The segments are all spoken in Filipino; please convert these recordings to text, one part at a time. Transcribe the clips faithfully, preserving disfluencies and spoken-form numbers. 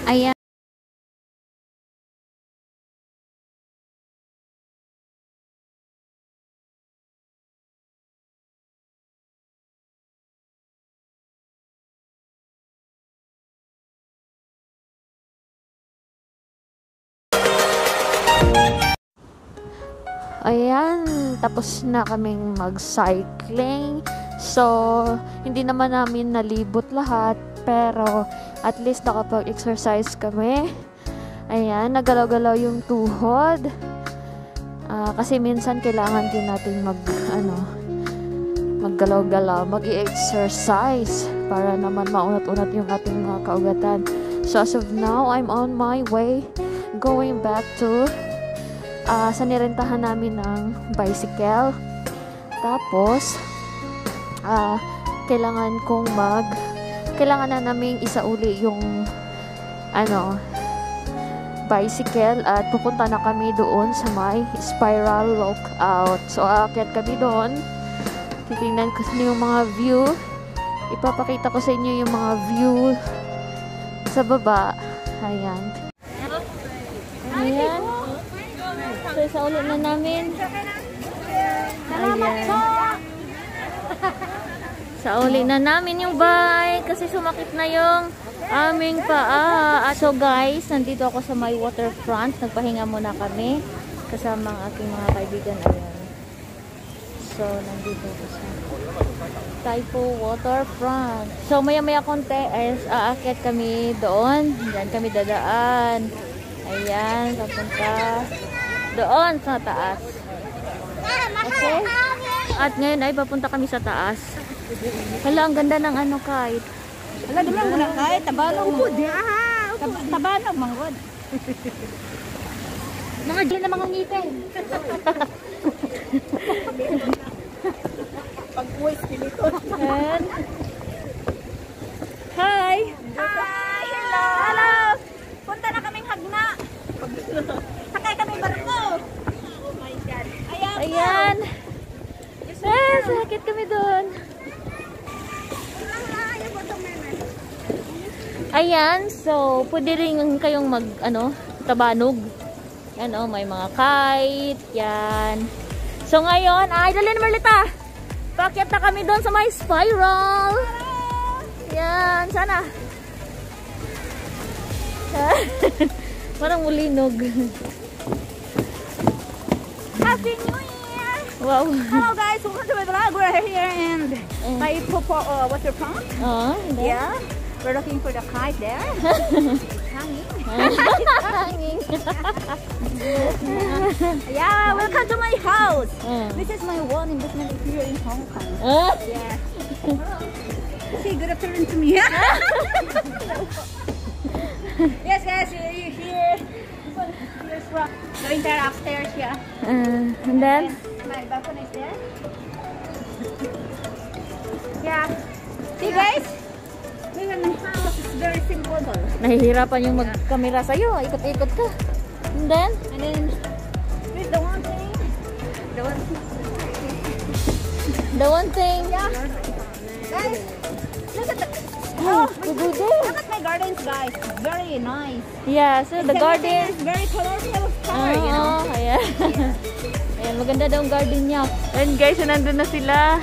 Ayan. Ayan, tapos na kaming mag-cycling. So, hindi naman namin nalibot lahat, pero at least nakapag-exercise kami. Ayan, nagalaw-galaw yung tuhod. Uh, kasi minsan kailangan din natin mag, ano, maggalaw-galaw, mag-i-exercise para naman maunat-unat yung ating mga kaugatan. So, as of now, I'm on my way going back to Uh, sa nirentahan namin ng bicycle. Tapos uh, kailangan kong mag kailangan na namin isauli yung ano bicycle at pupunta na kami doon sa may spiral lookout. So aakyat kami doon, titingnan ko sa yung mga view, ipapakita ko sa inyo yung mga view sa baba. Ayan, ayan. So, sa ulit na namin. Ayan. Sa ulit na namin yung bike kasi sumakit na yung aming paa. So guys, nandito ako sa my waterfront. Nagpahinga muna kami kasama ang aking mga kaibigan. Ayan. So, nandito ako sa Taipo Waterfront. So, maya-maya konti is aakyat kami doon. Diyan kami dadaan. Ayan, papunta doon sa taas. Okay? At ngayon ay papunta kami sa taas. Hala, ang ganda ng ano kahit. Hala, naman muna kahit. Tabalong po. Tabalong manggod. Mga dyan na mga ngipin. Pag-uwis pinito. And hi! Hi! Hello! Hello! Punta na kaming Hagna. Sakay kami barko. Oh my God. Ayan. Ayan. Eh, sakit kami doon. Ayan, so pwede rin kayong mag ano, tabanog. Yan oh, may mga kite, yan. So ngayon, ay dali na Marlita. Paakyat na kami doon sa may spiral. Yan, sana. Parang ulinog. Happy New Year! Wow. Hello guys, welcome to my vlog. We're here in Taipo uh, Waterfront. Oh, yeah. We're looking for the kite there. Hanging. Hanging. Yeah, welcome to my house. Uh. This is my one investment here in Hong Kong. Uh. Yeah. Say good afternoon to me. Yes guys, you're here. Here's from going there upstairs, yeah. Uh, and then? My balcony is there. Yeah. See guys? We have my house. It's very simple. Nahihirapan yung mag-camera sa'yo. Ikot-ikot ka. And then? And then, here's the one thing. The one thing. The one thing. Yeah. Guys, look at the... Oh, Oh, look at my gardens, guys. Very nice. Yeah, so the garden is very colorful flower, oh, you know. Ayan. Ayan, maganda daw ang garden niya. And guys, nandun na sila.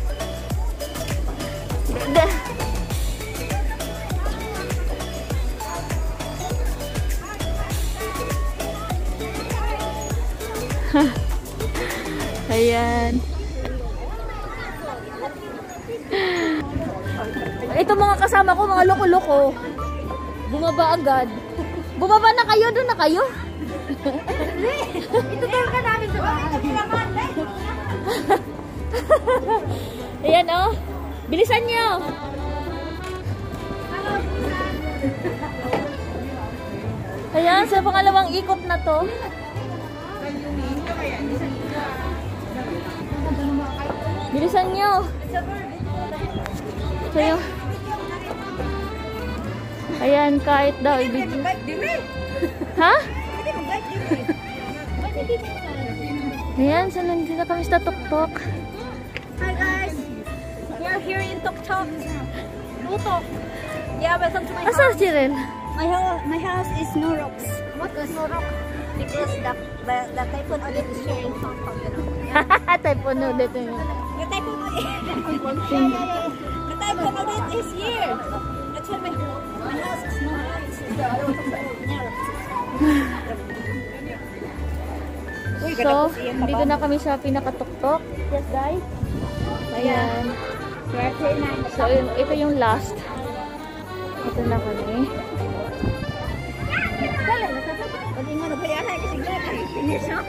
Ayan. Ito mga kasama ko, mga loko-loko. Bumaba agad. Bumaba na kayo, doon na kayo. Ito tayo ka namin sa bahay. Ayan oh. Bilisan nyo. Ayan, sa pangalawang ikot na to. Bilisan nyo. So yung ayan, kahit daw ibigay. Ha? Ayan, so nandito kami sa Tuktok. Hi guys! We are here in Tuktok. Tutok. Yeah, welcome to my Asa house. si Ren? My house, my house is no rocks. What is no rock? Because the the, the typhoon Odette is here in Hong Kong, you know. Typhoon ulit yun. The typhoon Odette. The typhoon Odette is here. That's why my my house is no rocks. So, dito na kami sa pinakatuktok. Yes, guys. Ayan. So, yun, ito yung last. Ito na kami. Pwede nga nabayaran kasi nga finish na.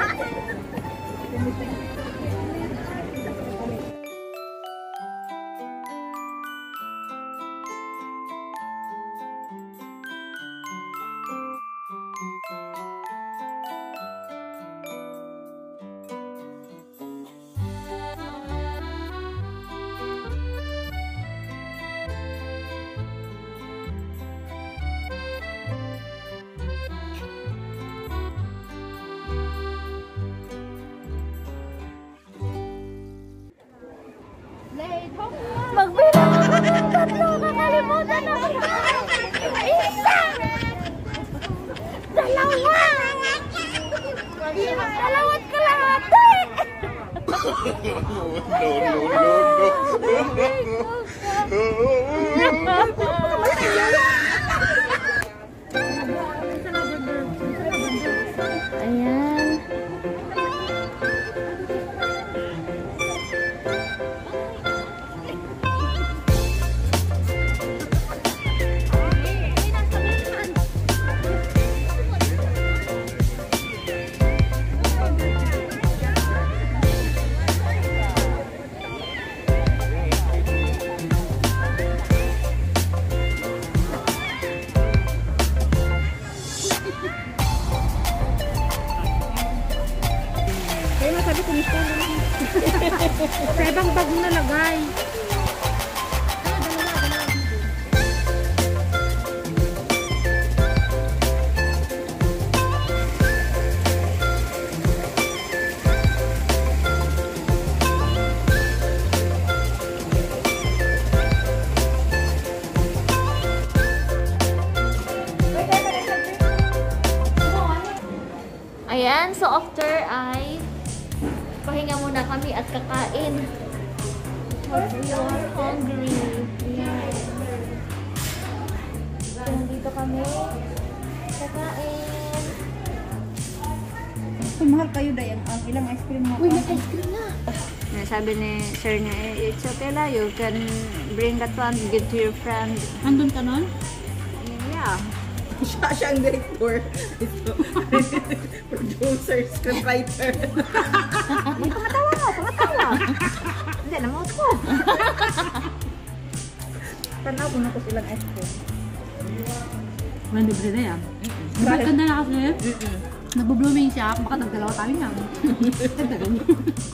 Magbilang ako ng tatlo. Nakalimutan ako. Isa! Dalawa! Dalawat kalahati! Ayan. Sa ibang bag mo nalagay. Ayan, so after ay pahinga muna kami at kakain. We are hungry. Ayan. So, dito kami kakain. Kung mahal kayo dayan, ang ilang ice cream mo. Uy, may ice cream na. Sabi ni sir niya, eh, it's okay la, you can bring that one, give to your friend. Andun ka nun? Yeah. Siya, siya ang director. Ito. Producer, scriptwriter. Hindi, pamatawa mo, pamatawa. Hindi, namuot ko. Tanaw ko na ko silang ice cream. Libre na yan. Diba ganda na kasi? Nagbo-blooming siya, baka nagdalawa tayo niya. Nagdagan niya.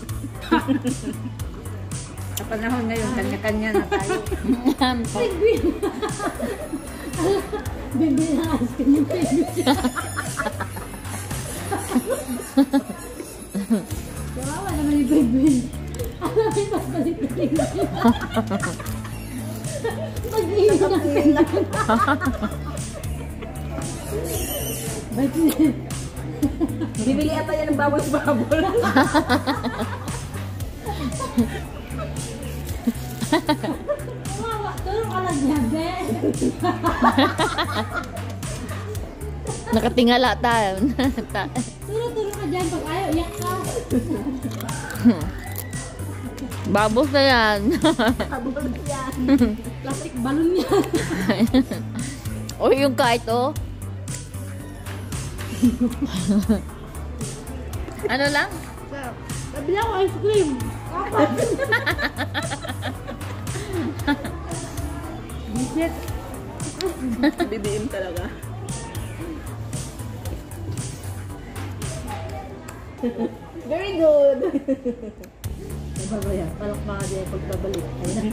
Sa panahon ngayon, kanya-kanya na tayo. Bebe na ice cream yung baby siya. Kawawa naman yung baby. Ano yung pagbalik-balik niya? Mag-iinom na sila. Ba't niya? Bibili ata yan ng bawang babol. Kawawa, tulong ka lang niya, be. Nakatingala tayo. Tulong-tulong ka dyan, pag ayaw, iyak ka. Babos na yan. Babol yan. Plastic balloon yan. O yung kahit oh. Ano lang? Nabili ako ice cream. Bisit. B B M talaga. Very good. Diba yan? Palakpakan din pagbabalik. Ayun.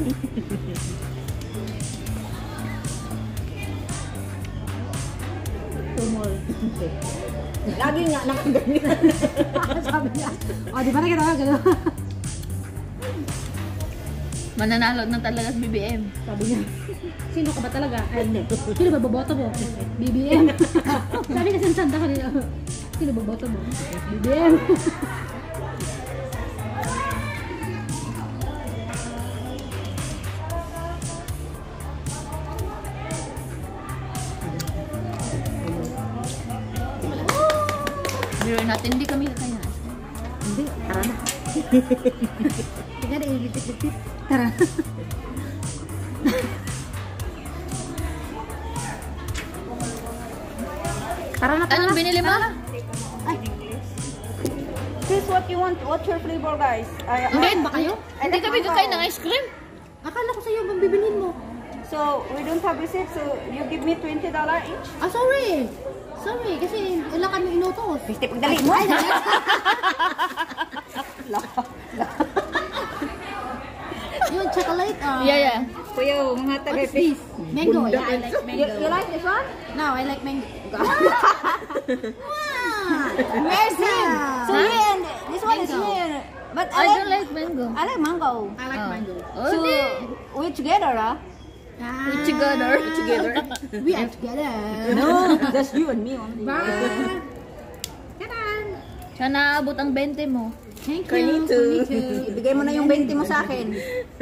Two more. Lagi nga nakaganyan. Sabi niya. O, di ba na gano'n? Gano'n. Mananalo na talaga sa B B M. Sabi niya. Sino ka ba talaga? Ay, hindi. Sino ba boboto mo? B B M. Sabi kasi ng sanda kanina. Sino ba boboto mo? B B M. Biro natin, hindi kami kaya. Hindi, tara na. Tingnan na, ilipit-lipit. Tara. Tara na, tara Anong na. binili mo? This what you want? What's your flavor, guys? I, Hindi, ba kayo? Hindi kami kakain ng ice cream. Akala ko sa'yo bang bibilhin mo. So, we don't have receipt, so you give me twenty dollars each? Ah, sorry. Sorry, kasi wala kami inutos. Piste, pagdali mo! Yung chocolate, ah. Yeah, yeah. Kuya, mga taga... What's this? Mango. Yeah, I like mango. You, you like this one? No, I like mango. Mercy. So, yeah, and this one is Mango. here. But I, I like, don't like mango. I like mango. I like mango. Oh, So, di. we together, ah? Ah, We together. Together? We are together. No, just you and me only. Bye. Taran. Sana abot ang twenty mo. Thank you. Carnito. Ibigay mo na yung twenty mo sa akin.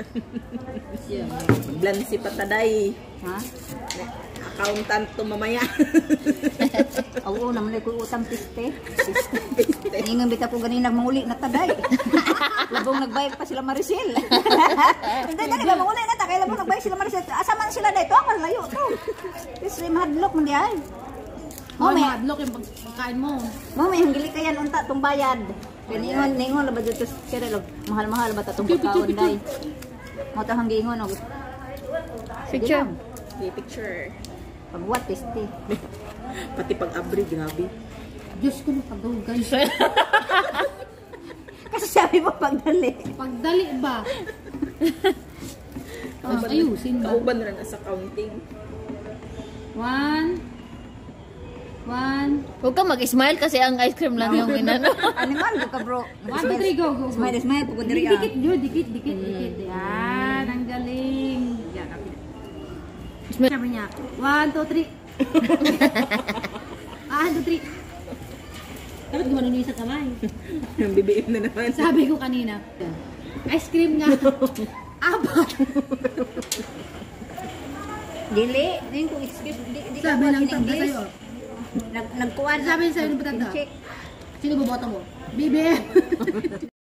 Blansi pataday. Ha? Accountant to mamaya. Oo, naman ko utang piste. Ingang bita ko ganina manguli na taday. Labong nagbayad pa sila Maricel. Hindi, dali ba manguli na ta kay labong nagbayad sila Maricel. Asa man sila dito? Ako layo to. This is mahadlok man diay. Oh, Oh, may may adlock yung pagkain mo. mo may hanggili kayan unta tong bayad. Ningon ningon la ba dito sira lo mahal-mahal ba ta tong pagkaon day. Mo ta hanggingon og. Picture. May picture. Pagwat piste. Pati pag-abri, grabe. Diyos ko nakadugay. Kasi sabi mo pagdali. Pagdali ba? Ah, ayusin ba? Kauban na lang sa counting. One. One. Huwag ka mag-smile kasi ang ice cream lang yung inano. Animal ka bro. One, two, three, go, go, go. Smile, smile pugod diri Dikit, ah. dikit, dikit, dikit, dikit. Yan, ang galing. Yan, okay. Sabi niya, one, two, three. Ah, one, two, three. Dapat gumano niyo sa kamay. Yung B B M na naman. Sabi ko kanina, ice cream nga. Apat. Dili, din ko excuse, di, di Sabi ka lang in tanda English. sa'yo. Nag nagkuan. Sabi sa'yo ng patanda. Check. Sino boboto mo? B B M.